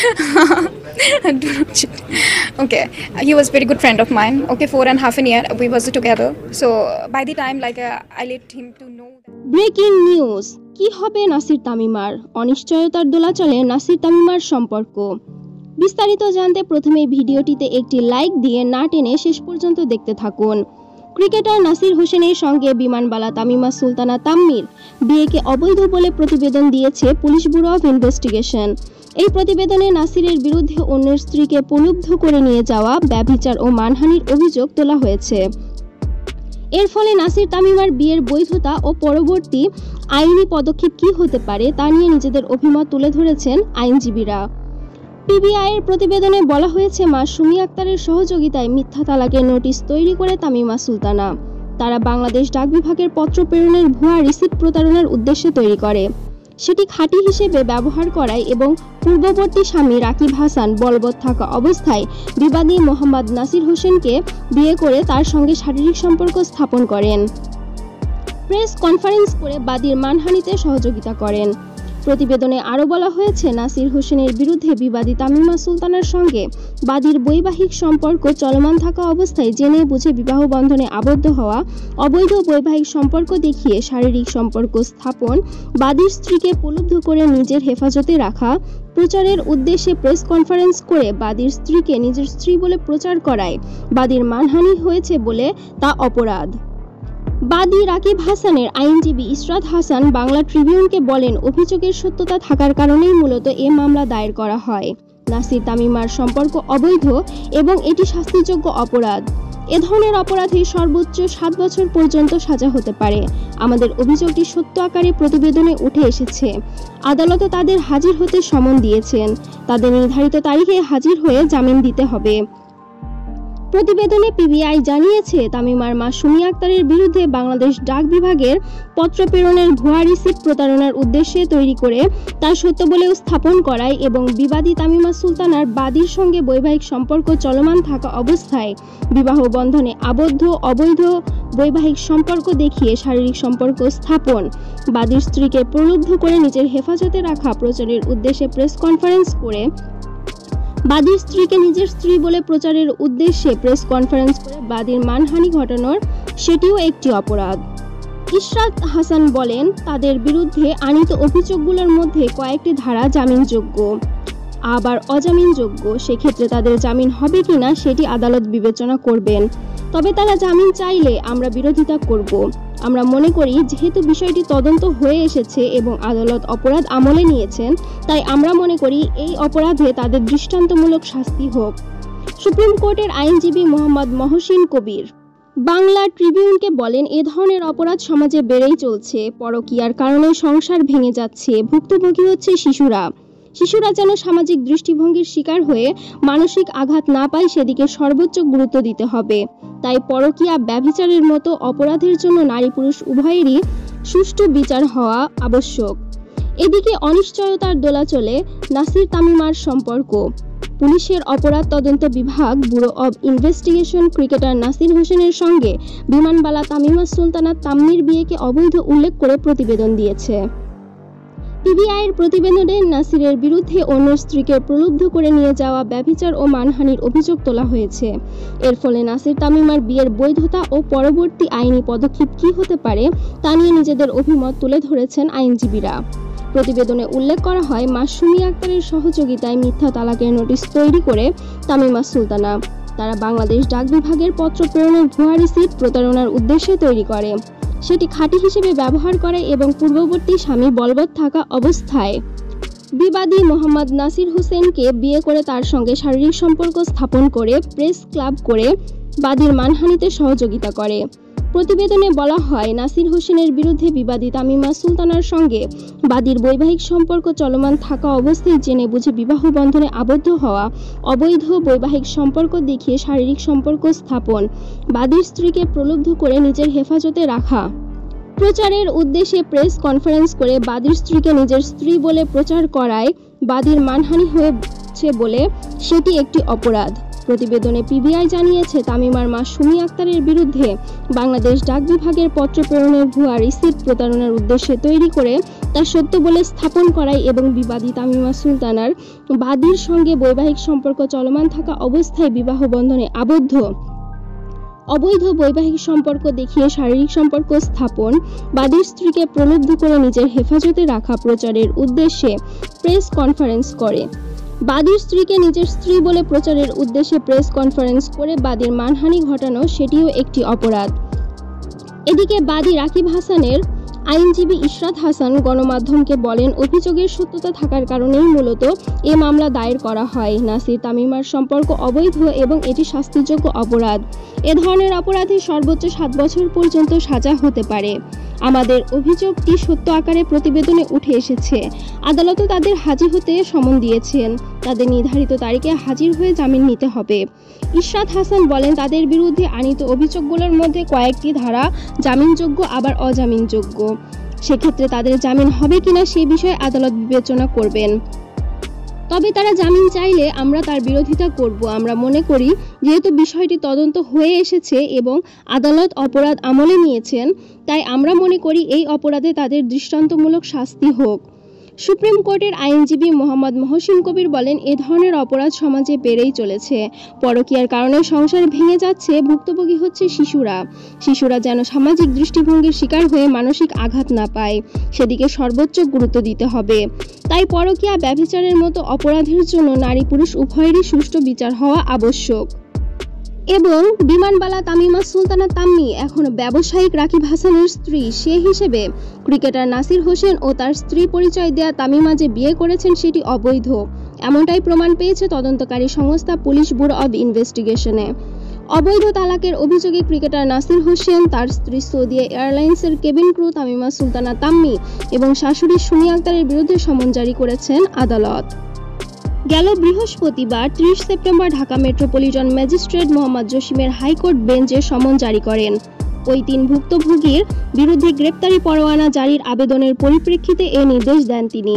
Do not cheat. Okay, he was very good friend of mine. Okay, 4.5 years we was together. So by the time I let him to know. Breaking news, কি হবে নাসির তামিমার? অনিশ্চয়তার দোলাচলে নাসির তামিমার সম্পর্ক। বিস্তারিত জানতে প্রথমে ভিডিওটিতে একটি লাইক দিয়ে না টেনে শেষ পর্যন্ত দেখতে থাকুন। ক্রিকেটার নাসির হোসেনের সঙ্গে বিমানবালা তামিমা সুলতানা তাম্মির বিয়েকে অবৈধ বলে প্রতিবেদন দিয়েছে পুলিশ ব্যুরো অফ ইনভেস্টিগেশন। এই প্রতিবেদনে নাসিরের বিরুদ্ধে অন্যের স্ত্রীকে প্রলুব্ধ করে নিয়ে যাওয়া, ব্যভিচার ও মানহানির অভিযোগ তোলা হয়েছে। এর ফলে নাসির তামিমার বিয়ের বৈধতা ও পরবর্তী আইনি পদক্ষেপ কী হতে পারে তা নিয়ে নিজেদের অভিমত তুলে ধরেছেন আইনজীবীরা। পিবিআইয়ের প্রতিবেদনে বলা হয়েছে, মা সুমি আক্তারের সহযোগিতায় মিথ্যা তালাকের নোটিশ তৈরি করে তামিমা সুলতানা। তারা বাংলাদেশ ডাক বিভাগের পত্র প্রেরণের ভুয়া রিসিপ্ট প্রতারণার উদ্দেশ্যে তৈরি করে, সেটি খাঁটি হিসেবে ব্যবহার করায় এবং পূর্ববর্তী স্বামী রাকিব হাসান বলবৎ থাকা অবস্থায় বিবাদী মোহাম্মদ নাসির হোসেনকে বিয়ে করে তার সঙ্গে শারীরিক সম্পর্ক স্থাপন করেন। প্রেস কনফারেন্স করে বাদীর মানহানিতে সহযোগিতা করেন। প্রতিবেদনে আরও বলা হয়েছে, নাসির হোসেনের বিরুদ্ধে বিবাদী তামিমা সুলতানার সঙ্গে বাদীর বৈবাহিক সম্পর্ক চলমান থাকা অবস্থায় জেনে বুঝে বিবাহ বন্ধনে আবদ্ধ হওয়া, অবৈধ বৈবাহিক সম্পর্ক দেখিয়ে শারীরিক সম্পর্ক স্থাপন, বাদীর স্ত্রীকে প্রলুব্ধ করে নিজের হেফাজতে রাখা, প্রচারের উদ্দেশ্যে প্রেস কনফারেন্স করে বাদীর স্ত্রীকে নিজের স্ত্রী বলে প্রচার করায় বাদীর মানহানি হয়েছে বলে তা অপরাধ। বাদী রাকিব হাসানের আইনজীবী ইশরাত হাসান বাংলা ট্রিবিউনকে বলেন, অভিযোগের সত্যতা থাকার কারণেই মূলত এ মামলা দায়ের করা হয়। নাসির তামিমার সম্পর্ক অবৈধ এবং এটি শাস্তিযোগ্য অপরাধ। এ ধরনের অপরাধে সর্বোচ্চ 7 বছর পর্যন্ত সাজা হতে পারে। আমাদের অভিযোগটি সত্য আকারে প্রতিবেদনে উঠে এসেছে। আদালতে তাদের হাজির হতে সমন দিয়েছেন। তাদের নির্ধারিত তারিখে হাজির হয়ে জামিন দিতে হবে। প্রতিবেদনে পিবিআই জানিয়েছে, তামিমার মা সুমি আক্তারের বিরুদ্ধে বাংলাদেশ ডাক বিভাগের পত্র প্রেরণের ভুয়া রিসিপ্ট প্রতারণার উদ্দেশ্যে তৈরি করে তা সত্য বলেও স্থাপন করায় এবং বিবাদী তামিমা সুলতানার বাদীর সঙ্গে বৈবাহিক সম্পর্ক চলমান থাকা অবস্থায় বিবাহ বন্ধনে আবদ্ধ, অবৈধ বৈবাহিক সম্পর্ক দেখিয়ে শারীরিক সম্পর্ক স্থাপন, বাদীর স্ত্রীকে প্রলুব্ধ করে নিজের হেফাজতে রাখা, প্রচারের উদ্দেশ্যে প্রেস কনফারেন্স করে বাদীর স্ত্রীকে নিজের স্ত্রী বলে প্রচারের উদ্দেশ্যে প্রেস কনফারেন্স করে বাদীর মানহানি ঘটানোর, সেটিও একটি অপরাধ। ইশরাত হাসান বলেন, তাদের বিরুদ্ধে আনীত অভিযোগগুলোর মধ্যে কয়েকটি ধারা জামিনযোগ্য, আবার অজামিনযোগ্য। সেক্ষেত্রে তাদের জামিন হবে কিনা সেটি আদালত বিবেচনা করবেন। তবে তারা জামিন চাইলে আমরা বিরোধিতা করব। আমরা মনে করি, যেহেতু বিষয়টি তদন্ত হয়ে এসেছে এবং আদালত অপরাধ আমলে নিয়েছেন, তাই আমরা মনে করি এই অপরাধে তাদের দৃষ্টান্তমূলক শাস্তি হোক। সুপ্রিম কোর্টের আইনজীবী মোহাম্মদ মহসিন কবির বাংলা ট্রিবিউনকে বলেন, এ ধরনের অপরাধ সমাজে বেড়েই চলছে। পরকীয়ার কারণে সংসার ভেঙে যাচ্ছে। ভুক্তভোগী হচ্ছে শিশুরা। শিশুরা যেন সামাজিক দৃষ্টিভঙ্গির শিকার হয়ে মানসিক আঘাত না পায় সেদিকে সর্বোচ্চ গুরুত্ব দিতে হবে। তাই পরকীয়া, ব্যভিচারের মতো অপরাধের জন্য নারী পুরুষ উভয়েরই সুষ্ঠু বিচার হওয়া আবশ্যক। এদিকে অনিশ্চয়তার দোলাচলে নাসির তামিমার সম্পর্ক। পুলিশের অপরাধ তদন্ত বিভাগ bureau of investigation cricketer Nasir হোসেনের সঙ্গে বিমানবালা তামিমা সুলতানা তাম্মির বিয়েকে অবৈধ উল্লেখ করে প্রতিবেদন দিয়েছে। পিবিআইয়ের প্রতিবেদনে নাসিরের বিরুদ্ধে অন্য স্ত্রীকে প্রলুব্ধ করে নিয়ে যাওয়া, ব্যভিচার ও মানহানির অভিযোগ তোলা হয়েছে। এর ফলে নাসির তামিমার বিয়ের বৈধতা ও পরবর্তী আইনি পদক্ষেপ কী হতে পারে তা নিয়ে নিজেদের অভিমত তুলে ধরেছেন আইনজীবীরা। প্রতিবেদনে উল্লেখ করা হয়, মা সুমি আক্তারের সহযোগিতায় মিথ্যা তালাকের নোটিশ তৈরি করে তামিমা সুলতানা। তারা বাংলাদেশ ডাক বিভাগের পত্র প্রেরণের ভুয়া রিসিপ্ট প্রতারণার উদ্দেশ্যে তৈরি করে, সেটি খাঁটি হিসেবে ব্যবহার করে এবং পূর্ববর্তী স্বামী বলবৎ থাকা অবস্থায় বিবাদী মোহাম্মদ নাসির হোসেনকে বিয়ে করে তার সঙ্গে শারীরিক সম্পর্ক স্থাপন করে প্রেস ক্লাব করে বাদীর মানহানিতে সহযোগিতা করে। প্রতিবেদনে বলা হয়, নাসির হোসেনের বিরুদ্ধে বিবাদী তামিমা সুলতানার সঙ্গে বাদীর বৈবাহিক সম্পর্ক চলমান থাকা অবস্থায় জেনে বুঝে বিবাহ বন্ধনে আবদ্ধ হওয়া, অবৈধ বৈবাহিক সম্পর্ক দেখিয়ে শারীরিক সম্পর্ক স্থাপন, বাদীর স্ত্রীকে প্রলুব্ধ করে নিজের হেফাজতে রাখা, প্রচারের উদ্দেশ্যে প্রেস কনফারেন্স করে বাদীর স্ত্রীকে নিজের স্ত্রী বলে প্রচার করায় বাদীর মানহানি হয়েছে বলে সেটি একটি অপরাধ। প্রতিবেদনে পিবিআই জানিয়েছে, তামিমার মা সুমি আক্তারের বিরুদ্ধে বাংলাদেশ ডাক বিভাগের পত্র প্রেরণের ভুয়া রিসিপ্ট প্রতারণার উদ্দেশ্যে তৈরি করে তা সত্য বলে স্থাপন করায় এবং বিবাদী তামিমা সুলতানার বাদীর সঙ্গে বৈবাহিক সম্পর্ক চলমান থাকা অবস্থায় বিবাহ বন্ধনে আবদ্ধ, অবৈধ বৈবাহিক সম্পর্ক দেখিয়ে শারীরিক সম্পর্ক স্থাপন, বাদীর স্ত্রীকে প্রলুব্ধ করে নিজের হেফাজতে রাখা প্রচারের উদ্দেশ্যে প্রেস কনফারেন্স করে। বাদীর স্ত্রীকে নিজের স্ত্রী বলে প্রচারের উদ্দেশ্যে প্রেস কনফারেন্স করে বাদীর মানহানি ঘটানো সেটিও একটি অপরাধ। এদিকে বাদী রাকিব হাসানের আইনজীবী ইশরাত হাসান গণমাধ্যমকে বলেন, অভিযোগের সত্যতা থাকার কারণেই মূলত এ মামলা দায়ের করা হয়। নাসির তামিমার সম্পর্ক অবৈধ এবং এটি শাস্তিযোগ্য অপরাধ। এ ধরনের অপরাধে সর্বোচ্চ 7 বছর পর্যন্ত সাজা হতে পারে। আমাদের অভিযোগটি সত্য আকারে প্রতিবেদনে উঠে এসেছে। আদালতও তাদের হাজির হতে সমন দিয়েছেন। তাদের নির্ধারিত তারিখে হাজির হয়ে জামিন নিতে হবে। ইশরাত হাসান বলেন, তাদের বিরুদ্ধে আনীত অভিযোগগুলোর মধ্যে কয়েকটি ধারা জামিনযোগ্য আবার অজামিনযোগ্য। সেক্ষেত্রে তাদের জামিন হবে কিনা সে বিষয়ে আদালত বিবেচনা করবেন। তবে তারা জামিন চাইলে আমরা তার বিরোধিতা করব। আমরা মনে করি, যেহেতু বিষয়টি তদন্ত হয়ে এসেছে এবং আদালত অপরাধ আমলে নিয়েছেন, তাই আমরা মনে করি এই অপরাধে তাদের দৃষ্টান্তমূলক শাস্তি হোক। সুপ্রিম কোর্টের আইনজীবী মোহাম্মদ মহসিন কবির বলেন, এ ধরনের অপরাধ সমাজে বেড়েই চলেছে। পরকীয়ার কারণে সংসার ভেঙে যাচ্ছে, ভুক্তভোগী হচ্ছে শিশুরা যেন সামাজিক দৃষ্টিভঙ্গির শিকার হয়ে মানসিক আঘাত না পায়, সেদিকে সর্বোচ্চ গুরুত্ব দিতে হবে। তাই পরকীয়া, ব্যভিচারের মতো অপরাধের জন্য নারী পুরুষ উভয়েরই সুষ্ঠু বিচার হওয়া আবশ্যক। এবং বিমানবালা তামিমা সুলতানা তাম্মি এখন ব্যবসায়িক রাকিব হাসানের স্ত্রী। সে হিসেবে ক্রিকেটার নাসির হোসেন ও তার স্ত্রী পরিচয় দেয়া তামিমা যে বিয়ে করেছেন সেটি অবৈধ, এমনটাই প্রমাণ পেয়েছে তদন্তকারী সংস্থা পুলিশ ব্যুরো অব ইনভেস্টিগেশনে। অবৈধ তালাকের অভিযোগে ক্রিকেটার নাসির হোসেন, তার স্ত্রী সৌদি এয়ারলাইন্সের কেবিন ক্রু তামিমা সুলতানা তাম্মি এবং শাশুড়ি সুমি আক্তারের বিরুদ্ধে সমন জারি করেছেন আদালত। গেল বৃহস্পতিবার 30 September Dhaka metropolitan magistrate Mohammad জসিমের হাইকোর্ট বেঞ্চে সমন জারি করেন। ওই 3 ভুক্তভোগীর বিরুদ্ধে গ্রেপ্তারি পরোয়ানা জারির আবেদনের পরিপ্রেক্ষিতে এ নির্দেশ দেন তিনি।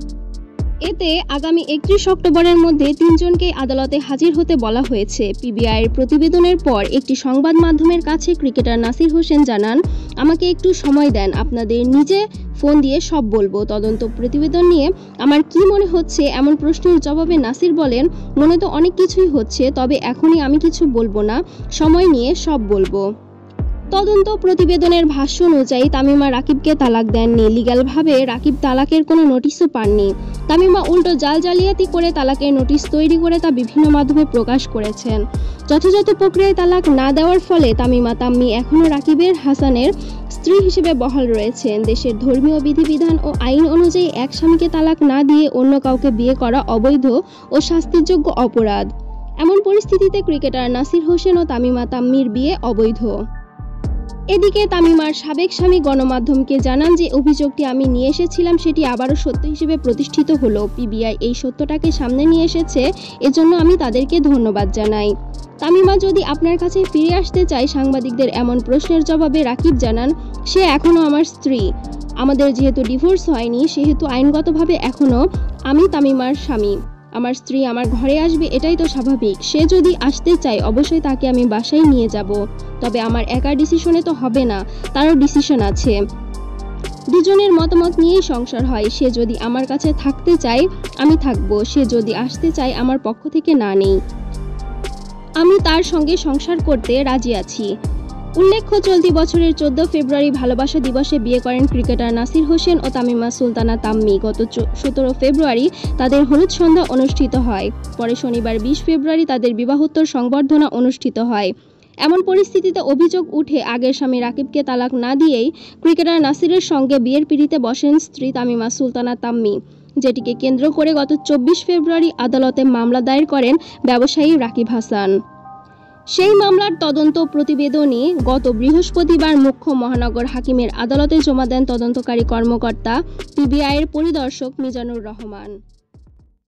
এতে আগামী 31 অক্টোবরের মধ্যে 3 জনকে আদালতে হাজির হতে বলা হয়েছে। পিবিআইয়ের প্রতিবেদনের পর একটি সংবাদ মাধ্যমের কাছে ক্রিকেটার নাসির হোসেন জানান, আমাকে একটু সময় দেন, আপনাদের নিজে ফোন দিয়ে সব বলবো। তদন্ত প্রতিবেদন নিয়ে আমার কি মনে হচ্ছে এমন প্রশ্নের জবাবে নাসির বলেন, মনে তো অনেক কিছুই হচ্ছে, তবে এখনই আমি কিছু বলবো না, সময় নিয়ে সব বলবো। তদন্ত প্রতিবেদনের ভাষ্য অনুযায়ী তামিমা রাকিবকে তালাক দেননি। লিগ্যালভাবে রাকিব তালাকের কোনো নোটিশও পাননি। তামিমা উল্টো জালিয়াতি করে তালাকের নোটিশ তৈরি করে তা বিভিন্ন মাধ্যমে প্রকাশ করেছেন। যথাযথ প্রক্রিয়ায় তালাক না দেওয়ার ফলে তামিমা তাম্মি এখনও রাকিবের হাসানের স্ত্রী হিসেবে বহাল রয়েছেন। দেশের ধর্মীয় বিধিবিধান ও আইন অনুযায়ী এক স্বামীকে তালাক না দিয়ে অন্য কাউকে বিয়ে করা অবৈধ ও শাস্তিযোগ্য অপরাধ। এমন পরিস্থিতিতে ক্রিকেটার নাসির হোসেন ও তামিমা তাম্মির বিয়ে অবৈধ। এদিকে তামিমার সাবেক স্বামী গণমাধ্যমকে জানান যে অভিযোগটি আমি নিয়ে এসেছিলাম সেটি আবারও সত্য হিসেবে প্রতিষ্ঠিত হলো। পিবিআই এই সত্যটাকে সামনে নিয়ে এসেছে, এজন্য আমি তাদেরকে ধন্যবাদ জানাই। তামিমা যদি আপনার কাছে ফিরে আসতে চায়, সাংবাদিকদের এমন প্রশ্নের জবাবে রাকিব জানান, সে এখনও আমার স্ত্রী। আমাদের যেহেতু ডিভোর্স হয়নি, সেহেতু আইনগতভাবে এখনও আমি তামিমার স্বামী। আমার স্ত্রী আমার ঘরে আসবে, এটাই তো স্বাভাবিক। সে যদি আসতে চায় অবশ্যই তাকে আমি বাসায় নিয়ে যাব, তবে আমার একার ডিসিশনে তো হবে না, তারও ডিসিশন আছে। দুজনের মতামত নিয়েই সংসার হয়। সে যদি আমার কাছে থাকতে চায় আমি থাকব, সে যদি আসতে চায় আমার পক্ষ থেকে না নেই, আমি তার সঙ্গে সংসার করতে রাজি আছি। উল্লেখ্য, চলতি বছরের 14 ফেব্রুয়ারি ভালোবাসা দিবসে বিয়ে করেন ক্রিকেটার নাসির হোসেন ও তামিমা সুলতানা তাম্মি। গত 17 ফেব্রুয়ারি তাদের হলুদ সন্ধ্যা অনুষ্ঠিত হয়। পরে শনিবার 20 ফেব্রুয়ারি তাদের বিবাহোত্তর সংবর্ধনা অনুষ্ঠিত হয়। এমন পরিস্থিতিতে অভিযোগ উঠে, আগের স্বামী রাকিবকে তালাক না দিয়েই ক্রিকেটার নাসিরের সঙ্গে বিয়ের পিঁড়িতে বসেন স্ত্রী তামিমা সুলতানা তাম্মি, যেটিকে কেন্দ্র করে গত 24 ফেব্রুয়ারি আদালতে মামলা দায়ের করেন ব্যবসায়ী রাকিব হাসান। সেই মামলার তদন্ত প্রতিবেদনই গত বৃহস্পতিবার মুখ্য মহানগর হাকিমের আদালতে জমা দেন তদন্তকারী কর্মকর্তা পিবিআইয়ের পরিদর্শক মিজানুর রহমান।